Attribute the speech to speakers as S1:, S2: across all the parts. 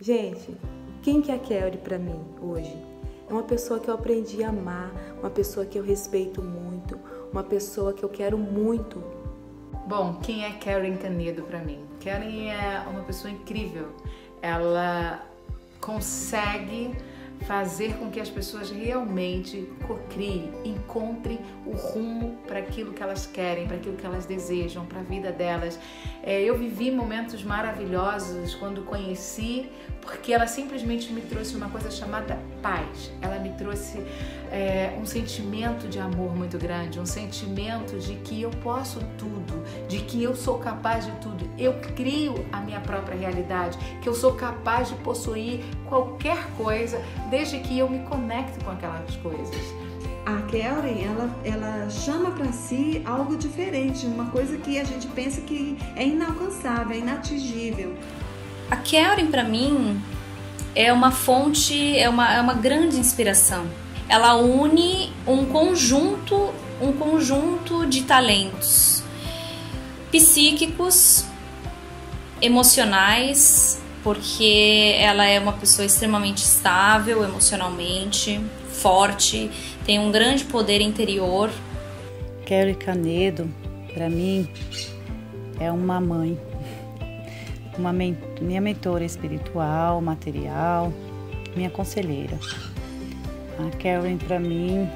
S1: Gente, quem que é a Kelly para mim hoje? É uma pessoa que eu aprendi a amar, uma pessoa que eu respeito muito, uma pessoa que eu quero muito.
S2: Bom, quem é Karen Canedo para mim? Karen é uma pessoa incrível. Ela consegue fazer com que as pessoas realmente cocriem, encontrem o rumo para aquilo que elas querem, para aquilo que elas desejam, para a vida delas. Eu vivi momentos maravilhosos quando conheci, porque ela simplesmente me trouxe uma coisa chamada paz. Ela me trouxe um sentimento de amor muito grande, um sentimento de que eu posso tudo, de que eu sou capaz de tudo, eu crio a minha própria realidade, que eu sou capaz de possuir qualquer coisa, desde que eu me conecte com aquelas coisas.
S3: A Kelly, ela chama para si algo diferente, uma coisa que a gente pensa que é inalcançável, é inatingível.
S4: A Kelly, para mim, é uma fonte, é uma grande inspiração. Ela une um conjunto de talentos psíquicos, emocionais, porque ela é uma pessoa extremamente estável emocionalmente, forte, tem um grande poder interior.
S5: Kelly Canedo, para mim, é uma mãe, minha mentora espiritual, material, minha conselheira. A Karen, para mim,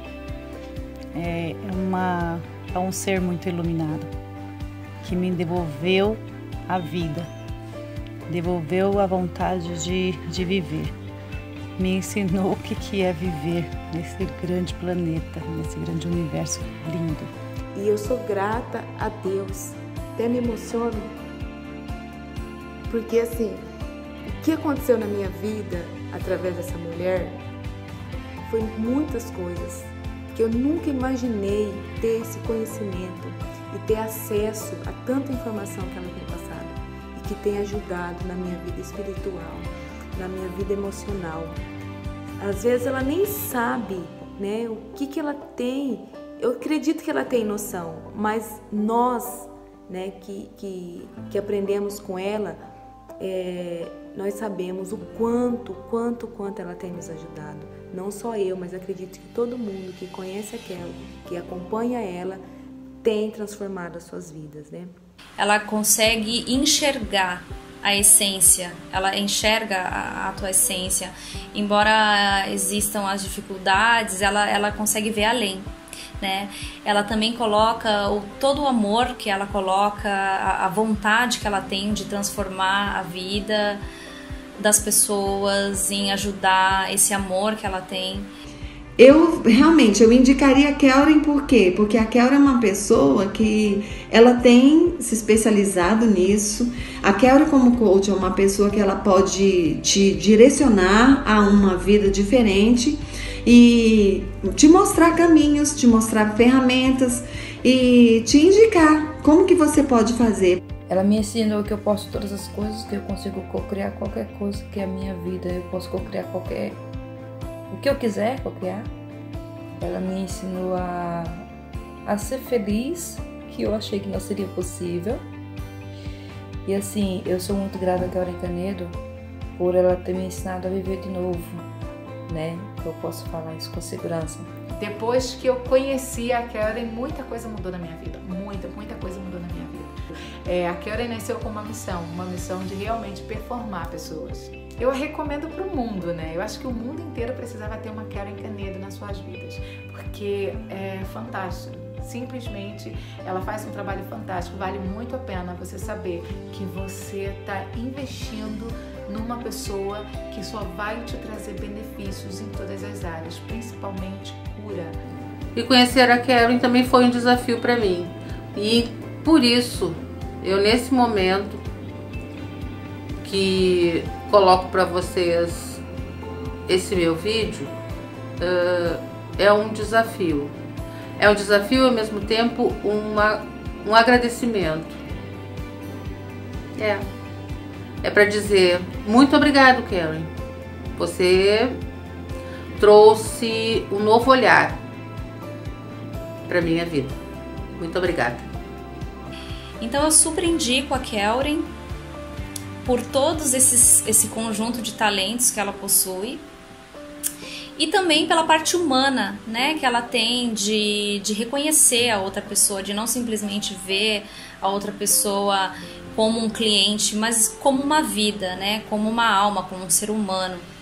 S5: é um ser muito iluminado, que me devolveu a vida, devolveu a vontade de viver. Me ensinou o que é viver nesse grande planeta, nesse grande universo lindo.
S1: E eu sou grata a Deus, até me emociono, porque assim, o que aconteceu na minha vida através dessa mulher foi muitas coisas que eu nunca imaginei ter esse conhecimento e ter acesso a tanta informação que ela tem passado e que tem ajudado na minha vida espiritual, na minha vida emocional. Às vezes ela nem sabe, né, o que ela tem. Eu acredito que ela tem noção, mas nós, né, que aprendemos com ela, nós sabemos o quanto ela tem nos ajudado. Não só eu, mas acredito que todo mundo que conhece a Kelly, que acompanha ela, tem transformado as suas vidas, né?
S4: Ela consegue enxergar a essência, ela enxerga a tua essência. Embora existam as dificuldades, ela consegue ver além, né? Ela também coloca todo o amor que ela coloca, a vontade que ela tem de transformar a vida das pessoas, em ajudar, esse amor que ela tem.
S3: Eu indicaria a Kelly, por quê? Porque a Kelly é uma pessoa que ela tem se especializado nisso. A Kelly, como coach, é uma pessoa que ela pode te direcionar a uma vida diferente e te mostrar caminhos, te mostrar ferramentas e te indicar como que você pode fazer.
S6: Ela me ensinou que eu posso todas as coisas, que eu consigo cocriar qualquer coisa que é a minha vida, eu posso cocriar o que eu quiser cocriar. Ela me ensinou a ser feliz, que eu achei que não seria possível. E assim, eu sou muito grata a Kelly Canedo por ela ter me ensinado a viver de novo, né? Eu posso falar isso com segurança.
S2: Depois que eu conheci a Karen, muita coisa mudou na minha vida. Muita coisa mudou na minha vida. A Karen nasceu com uma missão de realmente performar pessoas. Eu a recomendo para o mundo, né? Eu acho que o mundo inteiro precisava ter uma Karen Canedo nas suas vidas, porque é fantástico. Simplesmente ela faz um trabalho fantástico. Vale muito a pena você saber que você está investindo numa pessoa que só vai te trazer benefícios em todas as áreas, principalmente cura.
S7: E conhecer a Karen também foi um desafio para mim. E por isso, eu nesse momento que coloco para vocês esse meu vídeo, é um desafio. É um desafio e ao mesmo tempo um agradecimento. É para dizer muito obrigado, Karen. Você trouxe um novo olhar para minha vida. Muito obrigada.
S4: Então eu super indico a Kellen por todos esse conjunto de talentos que ela possui, e também pela parte humana, né, que ela tem de reconhecer a outra pessoa, de não simplesmente ver a outra pessoa como um cliente, mas como uma vida, né, como uma alma, como um ser humano.